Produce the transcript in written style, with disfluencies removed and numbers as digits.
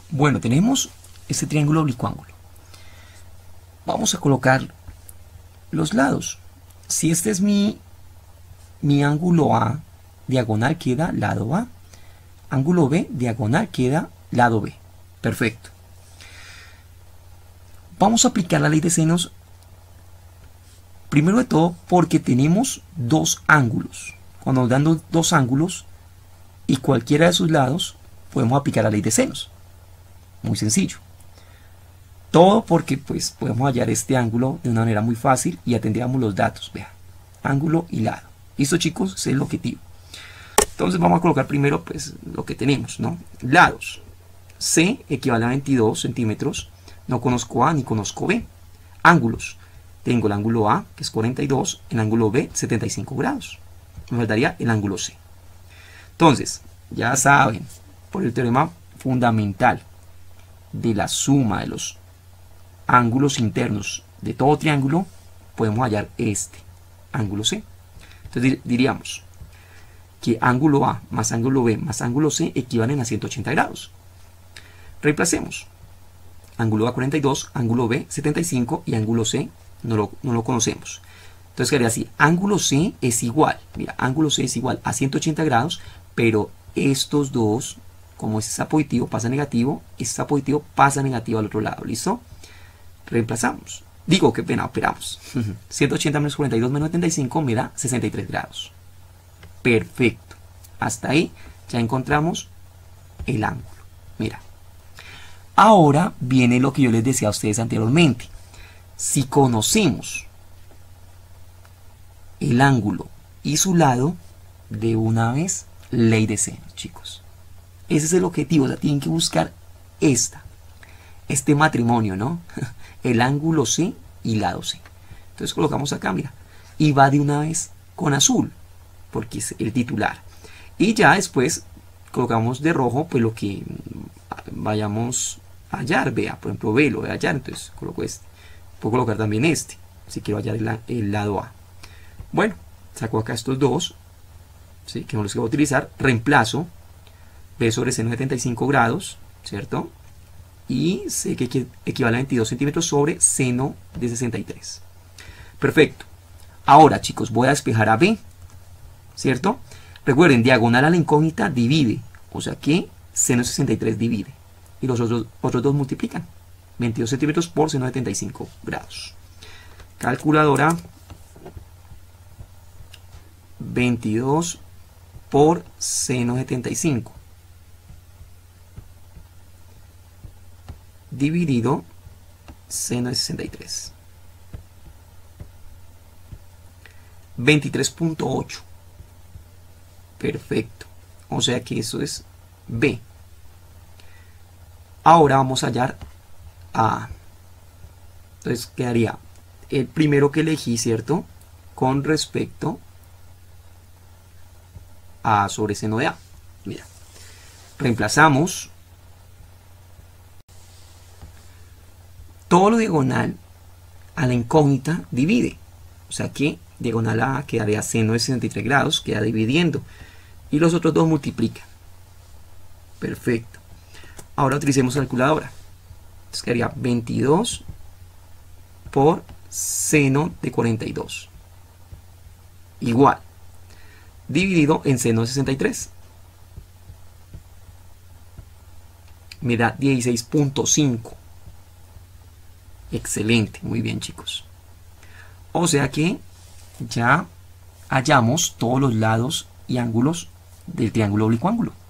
Bueno, tenemos este triángulo oblicuángulo. Vamos a colocar los lados. Si este es mi ángulo A, diagonal queda lado A. Ángulo B, diagonal queda lado B. Perfecto. Vamos a aplicar la ley de senos, primero de todo, porque tenemos dos ángulos. Cuando nos dan dos ángulos y cualquiera de sus lados, podemos aplicar la ley de senos. Muy sencillo. Todo porque pues podemos hallar este ángulo de una manera muy fácil y ya tendríamos los datos. Vean, ángulo y lado. ¿Listo, chicos? Ese es el objetivo. Entonces vamos a colocar primero pues lo que tenemos, ¿no? Lados. C equivale a 22 centímetros. No conozco A ni conozco B. Ángulos. Tengo el ángulo A, que es 42, el ángulo B, 75 grados. Me faltaría el ángulo C. Entonces, ya saben, por el teorema fundamental de la suma de los ángulos internos de todo triángulo, podemos hallar este ángulo C. Entonces diríamos que ángulo A más ángulo B más ángulo C equivalen a 180 grados. Reemplacemos. Ángulo A 42, ángulo B 75 y ángulo C no lo conocemos. Entonces quedaría así, ángulo C es igual, mira, ángulo C es igual a 180 grados, pero estos dos, como este está positivo, pasa negativo, este está positivo, pasa negativo al otro lado, ¿listo? Reemplazamos. Digo, qué pena, operamos. 180 menos 42 menos 75 me da 63 grados. Perfecto. Hasta ahí ya encontramos el ángulo. Mira. Ahora viene lo que yo les decía a ustedes anteriormente. Si conocemos el ángulo y su lado, de una vez, ley de senos, chicos. Ese es el objetivo. O sea, tienen que buscar este matrimonio, ¿no? El ángulo C y lado C. Entonces colocamos acá, mira. Y va de una vez con azul, porque es el titular. Y ya después colocamos de rojo, pues lo que vayamos a hallar. Vea, por ejemplo, B lo voy a hallar, entonces coloco este. Puedo colocar también este, si quiero hallar el lado A. Bueno, saco acá estos dos, ¿sí? Que no los voy a utilizar. Reemplazo B sobre seno de 75 grados, ¿cierto? Y sé que equivale a 22 centímetros sobre seno de 63. Perfecto. Ahora, chicos, voy a despejar a B, ¿cierto? Recuerden, diagonal a la incógnita divide, o sea que seno de 63 divide. Y los otros dos multiplican. 22 centímetros por seno de 75 grados. Calculadora. 22 por seno de 75. Dividido seno de 63. 23.8. Perfecto. O sea que eso es B. Ahora vamos a hallar A. Entonces quedaría el primero que elegí, ¿cierto? Con respecto a sobre seno de A. Mira. Reemplazamos. Todo lo diagonal a la incógnita divide. O sea que diagonal a A quedaría seno de 63 grados, queda dividiendo. Y los otros dos multiplican. Perfecto. Ahora utilicemos calculadora. Entonces quedaría 22 por seno de 42. Igual. Dividido en seno de 63. Me da 16.5. Excelente, muy bien, chicos. O sea que ya hallamos todos los lados y ángulos del triángulo oblicuángulo.